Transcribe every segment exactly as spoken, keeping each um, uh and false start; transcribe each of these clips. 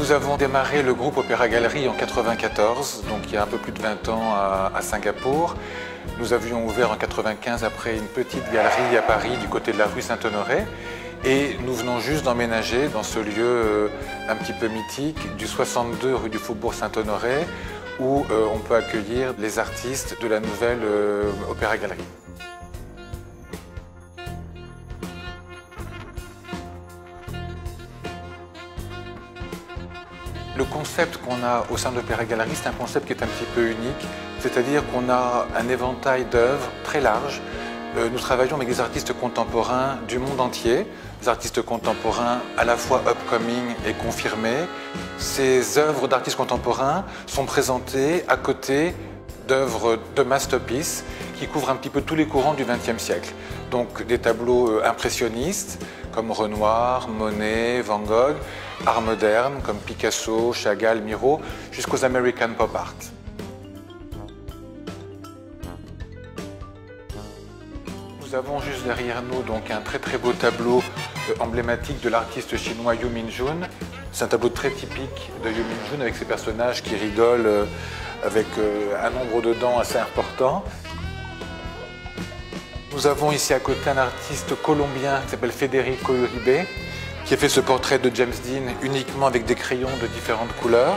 Nous avons démarré le groupe Opéra Galerie en quatre-vingt-quatorze, donc il y a un peu plus de vingt ans à, à Singapour. Nous avions ouvert en quatre-vingt-quinze après une petite galerie à Paris du côté de la rue Saint-Honoré. Et nous venons juste d'emménager dans ce lieu euh, un petit peu mythique du soixante-deux rue du Faubourg Saint-Honoré où euh, on peut accueillir les artistes de la nouvelle euh, Opéra Galerie. Le concept qu'on a au sein de l'Opéra Galerie, c'est un concept qui est un petit peu unique, c'est-à-dire qu'on a un éventail d'œuvres très large. Nous travaillons avec des artistes contemporains du monde entier, des artistes contemporains à la fois upcoming et confirmés. Ces œuvres d'artistes contemporains sont présentées à côté d'œuvres de masterpieces qui couvrent un petit peu tous les courants du vingtième siècle. Donc des tableaux impressionnistes comme Renoir, Monet, Van Gogh, art moderne comme Picasso, Chagall, Miro, jusqu'aux American Pop Art. Nous avons juste derrière nous donc un très très beau tableau emblématique de l'artiste chinois Yu Minjun. C'est un tableau très typique de Yu Minjun avec ses personnages qui rigolent avec un nombre de dents assez important. Nous avons ici à côté un artiste colombien qui s'appelle Federico Uribe qui a fait ce portrait de James Dean uniquement avec des crayons de différentes couleurs.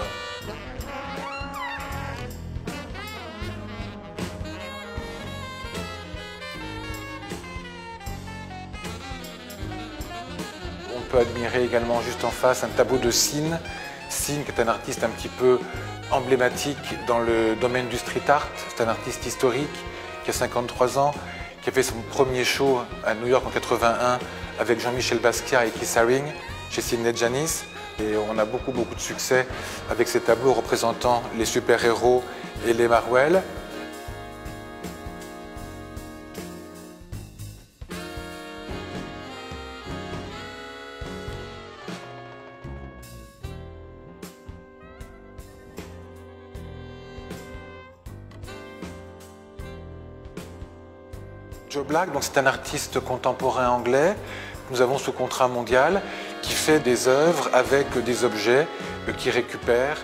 On peut admirer également juste en face un tableau de Sin. Sin qui est un artiste un petit peu emblématique dans le domaine du street art. C'est un artiste historique qui a cinquante-trois ans, qui a fait son premier show à New York en quatre-vingt-un avec Jean-Michel Basquiat et Keith Haring chez Sidney Janis. Et on a beaucoup beaucoup de succès avec ces tableaux représentant les super-héros et les Marvel. Joe Black, c'est un artiste contemporain anglais. Nous avons ce contrat mondial qui fait des œuvres avec des objets qu'il récupère.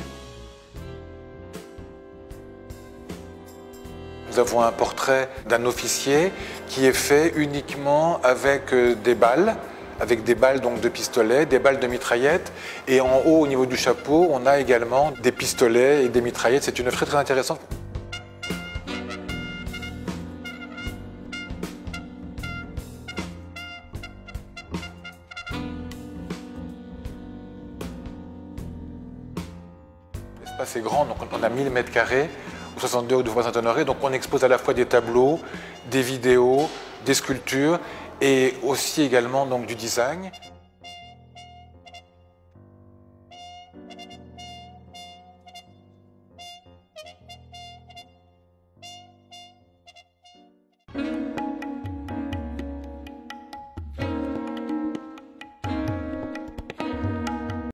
Nous avons un portrait d'un officier qui est fait uniquement avec des balles, avec des balles donc de pistolet, des balles de mitraillettes. Et en haut, au niveau du chapeau, on a également des pistolets et des mitraillettes. C'est une œuvre très très intéressante. L'espace est grand, donc on a mille mètres carrés au soixante-deux rue du Faubourg Saint-Honoré. Donc on expose à la fois des tableaux, des vidéos, des sculptures et aussi également donc, du design.